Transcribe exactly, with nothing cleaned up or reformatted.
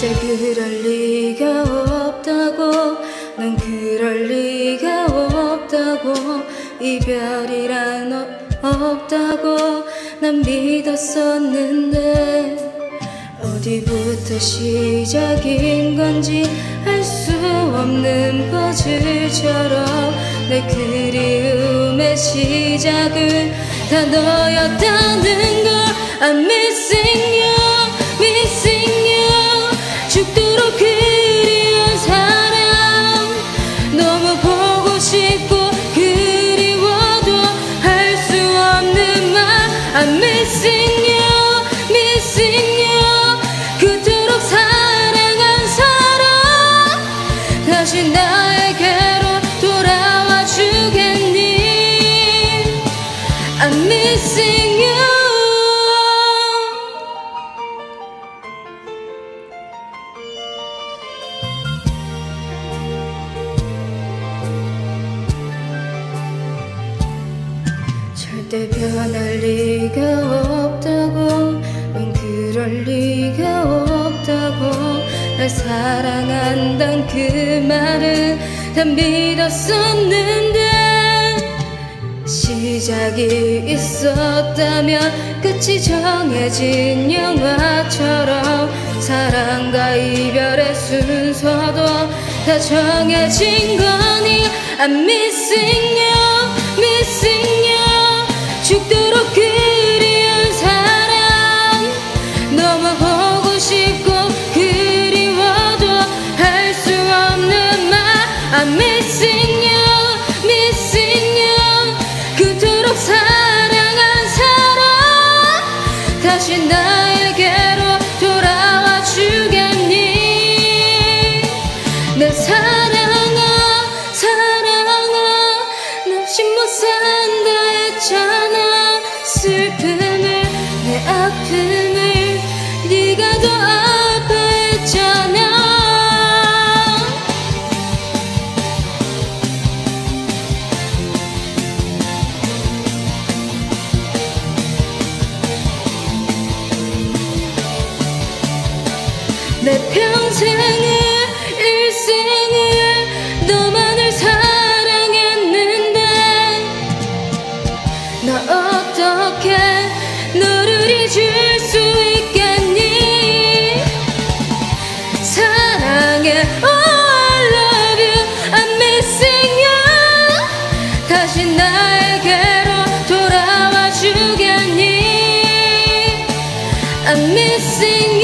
절대 그럴 리가 없다고, 넌 그럴 리가 없다고, 이별이란 어, 없다고 난 믿었었는데, 어디부터 시작인 건지 알 수 없는 퍼즐처럼 내 그리움의 시작은 다 너였다는 걸 I'm missing you, missing you. 죽도록 그리운 사람, 너무 보고 싶고 그리워도 할 수 없는 말 I'm missing you, missing you. 그토록 사랑한 사람 다시 나에게로 돌아와 주겠니? I'm missing you. 절대 변할 리가 없다고, 넌 그럴 리가 없다고, 날 사랑한단 그 말은 다 믿었었는데, 시작이 있었다면 끝이 정해진 영화처럼 사랑과 이별의 순서도 다 정해진 거니 I'm missing you, missing you. 죽도록 그리운 사람, 너무 보고 싶고 그리워도 할 수 없는 말 I'm missing you, missing you. 그토록 사랑한 사람 다시 나에게로 돌아와 주겠니? 내 사랑아, 사랑아, 너 없이 못 산다 했잖아. 슬픔을, 내 아픔을 네가 더 아파했잖아. 내 평생을, 일생을 너만을 사랑했는데, 나 어떻게 너를 잊을 수 있겠니? 사랑해, oh I love you, I'm missing you. 다시 나에게로 돌아와 주겠니? I'm missing you.